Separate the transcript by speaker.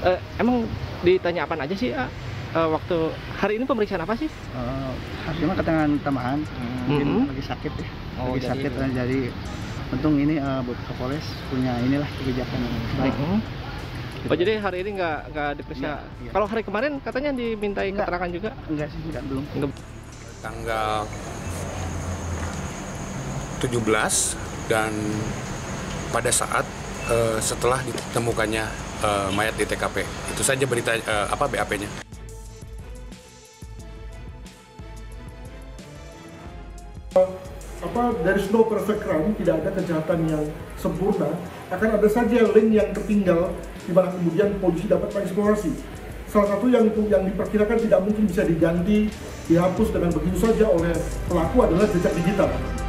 Speaker 1: Emang ditanya apaan aja sih, waktu hari ini pemeriksaan apa sih?
Speaker 2: Hasilnya keterangan tambahan, mungkin lagi sakit ya, lagi sakit, jadi untung ini buat Kapolres punya inilah kebijakan yang baik.
Speaker 1: Oh jadi hari ini nggak diperiksa?
Speaker 2: Iya.
Speaker 1: Kalau hari kemarin katanya dimintai keterangan juga?
Speaker 2: Enggak sih, belum.
Speaker 3: Tanggal 17 dan pada saat setelah ditemukannya mayat di TKP. Itu saja berita BAP-nya.
Speaker 4: There is no perfect crime, tidak ada kejahatan yang sempurna, akan ada saja link yang tertinggal di mana kemudian polisi dapat mengeksplorasi. Salah satu yang diperkirakan tidak mungkin bisa diganti, dihapus dengan begitu saja oleh pelaku adalah jejak digital.